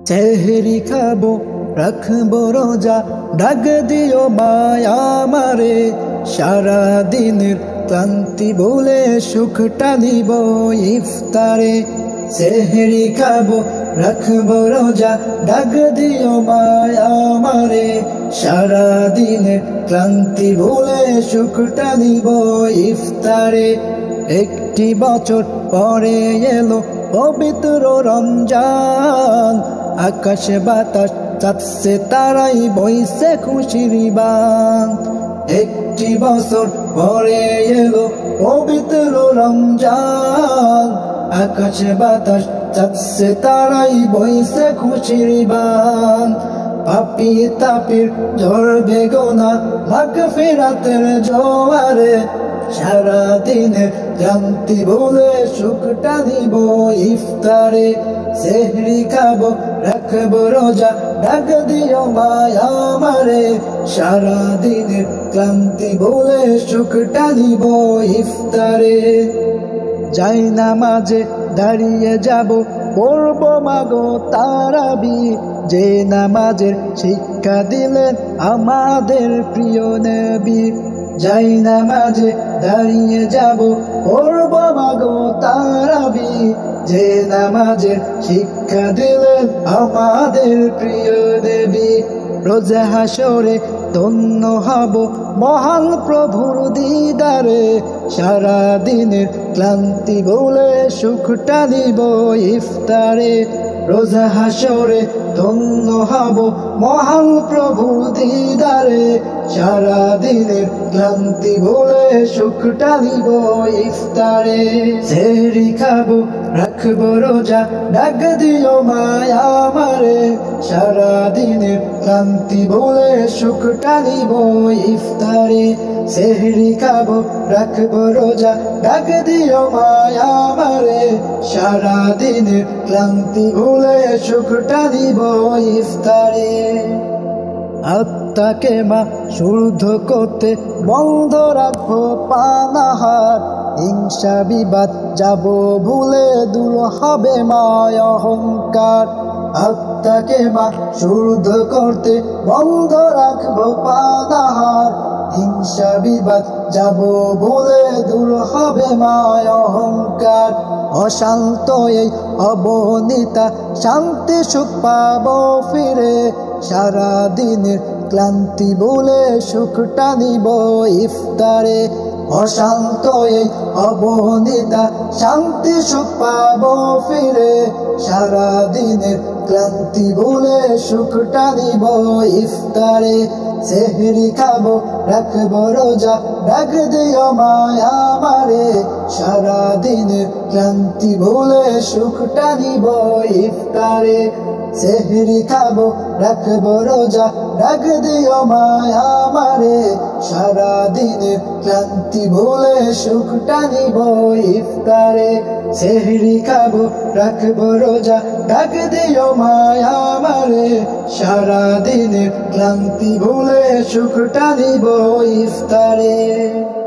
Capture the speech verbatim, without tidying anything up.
সেহরি খাবো রাখবো রোজা, ডাক দিও মায়া আমারে, সারা দিনের ক্লান্তি ভুলে সুখটা নিব ইফতারে। সেহরি খাবো রাখবো রোজা, ডাক দিও মায়া আমারে, সারা দিনের ক্লান্তি ভুলে সুখটা নিব ইফতারে। একটি বছর পরে এলো পবিত্র রমজান, আকাশ বাতাস চাঁদছে তারাই বইছে খুশির বান। একটি বছর পরে এলো পবিত্র রমজান, আকাশ বাতাস চাঁদছে তারাই বইছে খুশির বান। পাপী তাপির ঝরবে গোনা মাগফিরাতের জোয়ারে, সারা দিনের ক্লান্তি ভুলে সুখটা নিব ইফতারে। সেহরি খাবো রাখবো রোজা, ডাক দিও মায়া আমারে, সারা দিনের ক্লান্তি ভুলে সুখটা নিব ইফতারে। যাই নামাজে দাঁড়িয়ে যাব পড়বো মাগো তারাবি, যে নামাজের শিক্ষা দিলেন আমাদের প্রিয় নবী। যাই নামাজে দাঁড়িয়ে যাব পড়বো মাগো তারাবি, যে নামাজের শিক্ষা দিলেন আমাদের প্রিয় নবী। রোজা হাসরে ধন্য হব মহান প্রভুর দিদারে, সারা দিনের ক্লান্তি ভুলে সুখটা নিব ইফতারে। রোজা হাসরে ধন্য হব মহান প্রভুর দিদারে, সারা দিনের ক্লান্তি ভুলে সুখটা নিব ইফতারে। সেহরি খাবো রাখবো রোজা, ডাক দিও মায়া আমারে, সারা দিনের ক্লান্তি ভুলে সুখটা নিব ইফতারে। সেহরি খাবো রাখবো রোজা, ডাক দিও মায়া আমারে, সারা দিনের ক্লান্তি ভুলে সুখটা নিব ইফতারে। আত্মাকে মা শুদ্ধ করতে বন্ধ রাখবো পানাহার, হিংসা বিবাদ যাব ভুলে দূর হবে মায় অহংকার। আত্মাকে মা শুদ্ধ করতে বন্ধ রাখবো পানাহার, হিংসা বিবাদ যাব ভুলে দূর হবে মায় অহংকার। অশান্ত এই অবনীতা শান্তি সুখ পাবো ফিরে, সারা দিনের ক্লান্তি ভুলে সুখটা নিব ইফতারে। অশান্ত এই অবনীতা শান্তি সুখ পাবো ফিরে, সারা দিনের ক্লান্তি ভুলে সুখটা নিব ইফতারে। সেহরি খাবো রাখবো রোজা, ডাক দিও মায়া আমারে, সারা দিনের ক্লান্তি ভুলে সুখটা নিব ইফতারে। সেহরি খাবো রাখবো রোজা, ডাক দিও মায়া আমারে, সারা দিনের ক্লান্তি ভুলে সুখটা নিব ইফতারে। সেহরি খাবো রাখবো রোজা, ডাক দিও মায়া আমারে, সারা দিনের ক্লান্তি ভুলে সুখটা নিব ইফতারে।